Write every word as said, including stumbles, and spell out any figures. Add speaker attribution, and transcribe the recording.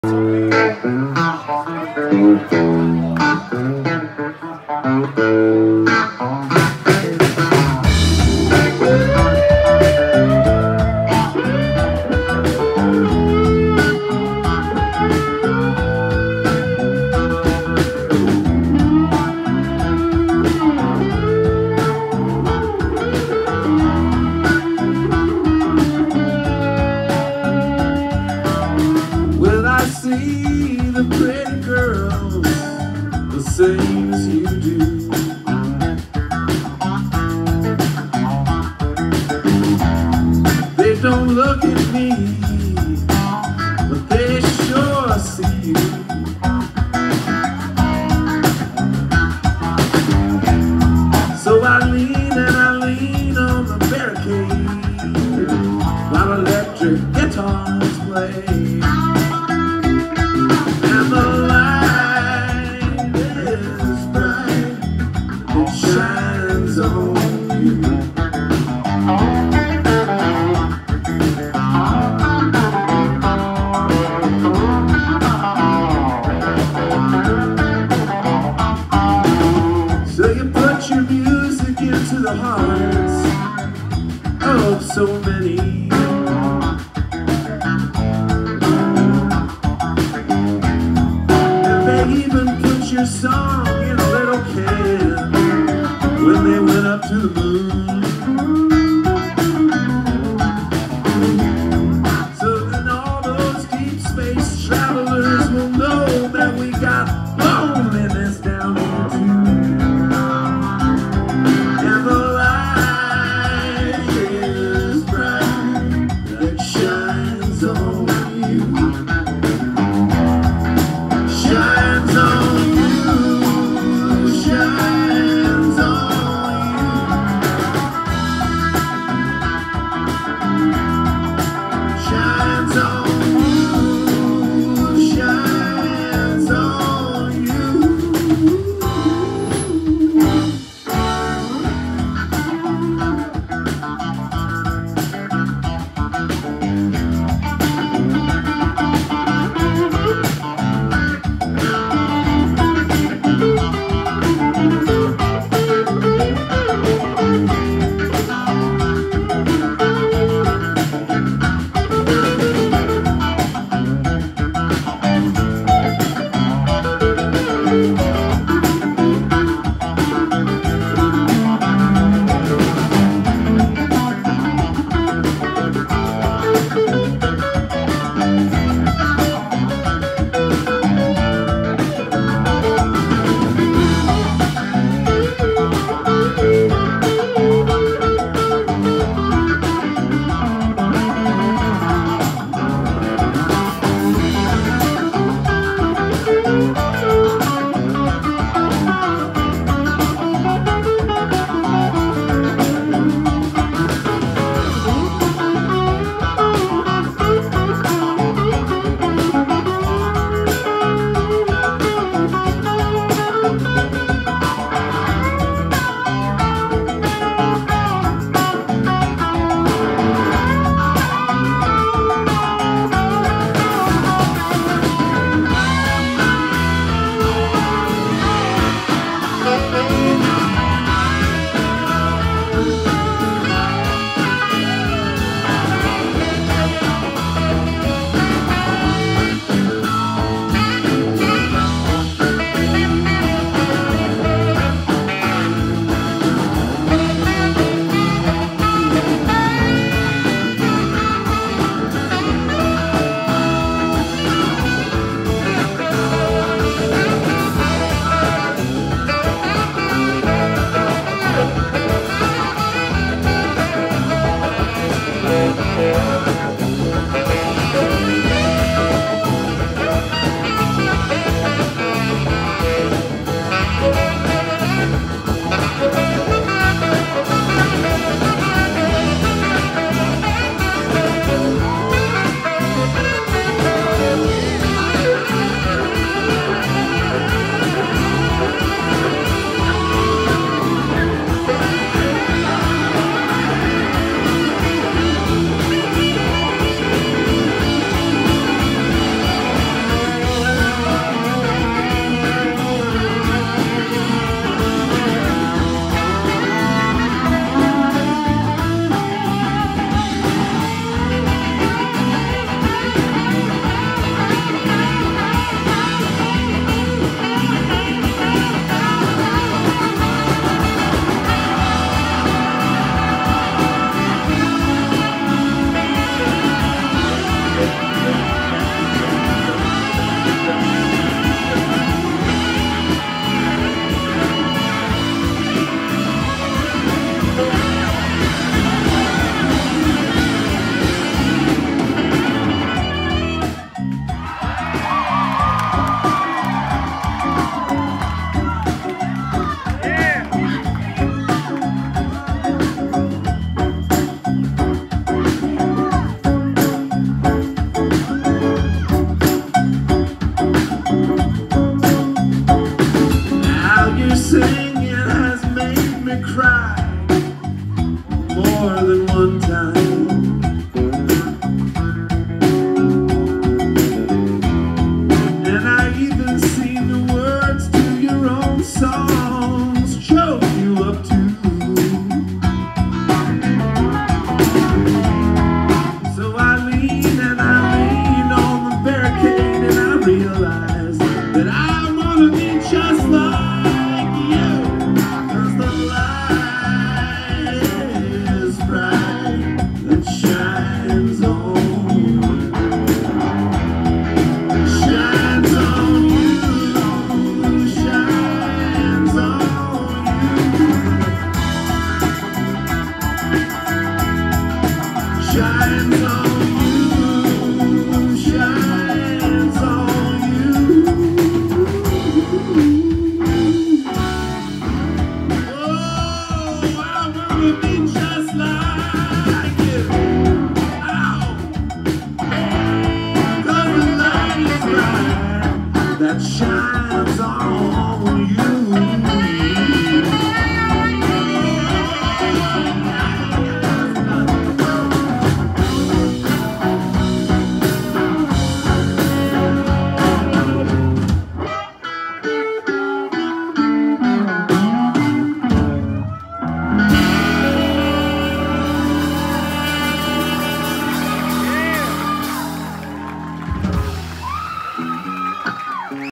Speaker 1: Well, I see the pretty girls the same as you do. They don't look at me, but they sure see you. So I lean and I lean on the barricade while electric guitars play. And the light is bright, it shines on you. So you put your music into the hearts of so many. And they even put your song in a little can when they went up to the moon. So then all those deep space travelers will know that we got loneliness down here too. And the light is bright, it shines on you, shines on you. realize